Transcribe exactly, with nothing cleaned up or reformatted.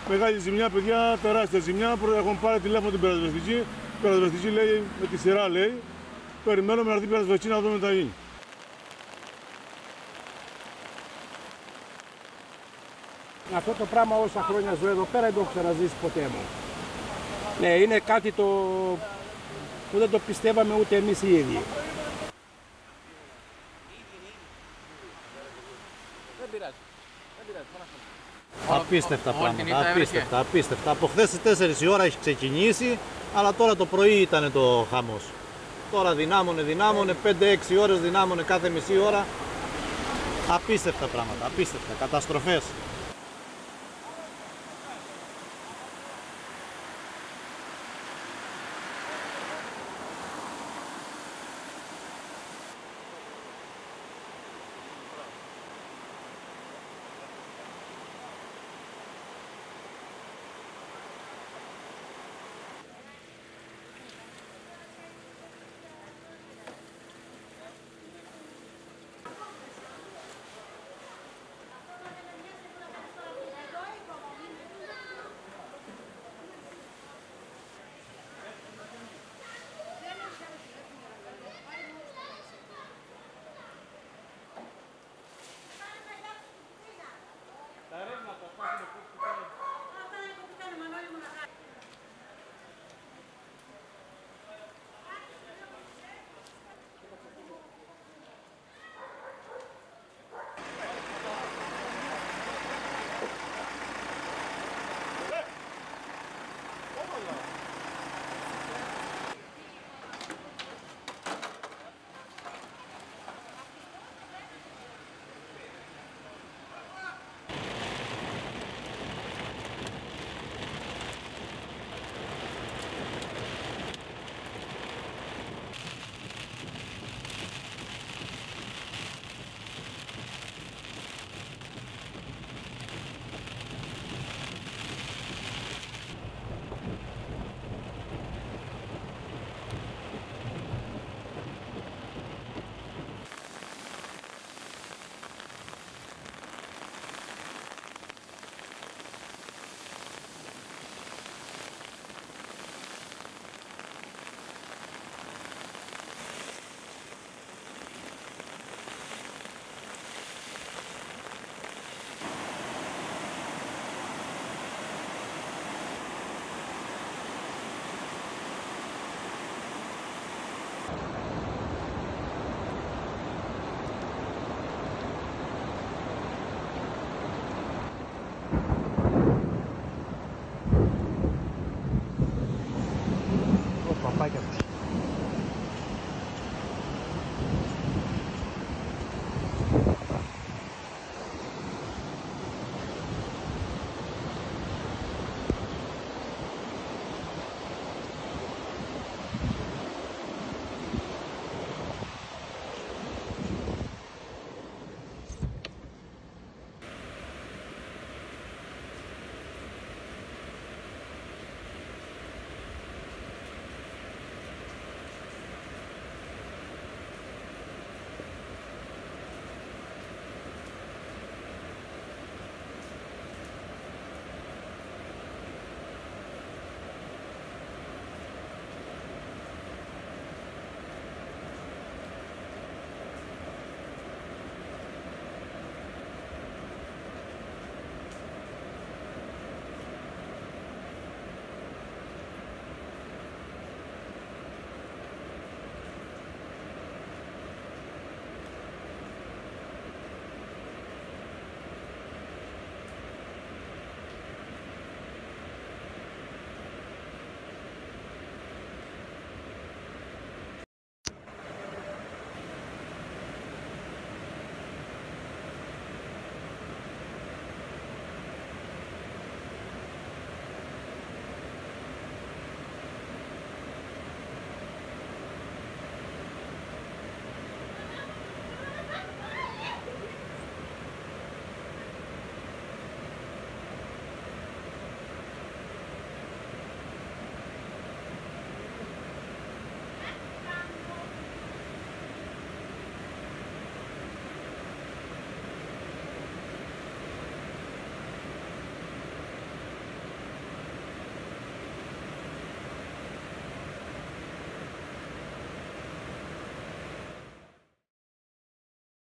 Μεγάλη ζημιά, παιδιά, τεράστια ζημιά. Έχουν πάρει τηλέφωνο την πυροσβεστική. Η πυροσβεστική λέει με τη σειρά λέει. Περιμένουμε να έρθει η πυροσβεστική να δούμε τι θα γίνει. Αυτό το πράγμα όσα χρόνια ζω εδώ πέρα δεν το έχω ξαναζήσει ποτέ μου. Ναι, είναι κάτι το που δεν το πιστεύαμε ούτε εμείς οι ίδιοι. Δεν πειράζει. Δεν πειράζει. Απίστευτα πράγματα, απίστευτα, απίστευτα. Από χθες στις τέσσερις η ώρα έχει ξεκινήσει, αλλά τώρα το πρωί ήταν το χαμός. Τώρα δυνάμωνε, δυνάμωνε, πέντε έξι ώρες δυνάμωνε κάθε μισή ώρα. Απίστευτα πράγματα, απίστευτα, καταστροφές.